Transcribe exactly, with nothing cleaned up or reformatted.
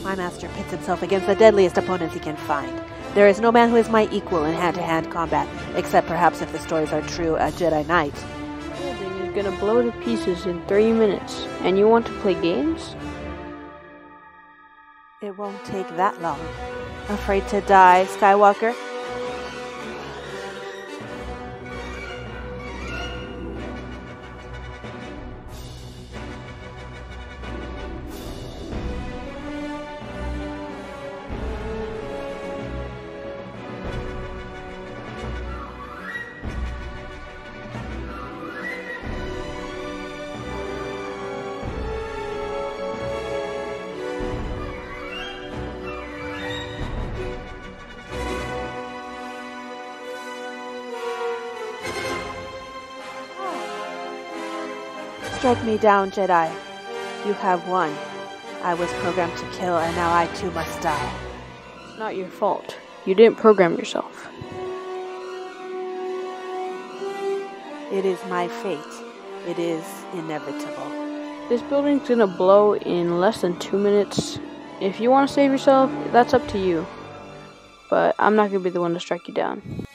My master pits himself against the deadliest opponents he can find. There is no man who is my equal in hand-to-hand combat, except perhaps if the stories are true, a Jedi Knight. The building is gonna blow to pieces in three minutes, and you want to play games? It won't take that long. Afraid to die, Skywalker? Strike me down, Jedi. You have won. I was programmed to kill, and now I too must die. It's not your fault. You didn't program yourself. It is my fate. It is inevitable. This building's gonna blow in less than two minutes. If you want to save yourself, that's up to you. But I'm not gonna be the one to strike you down.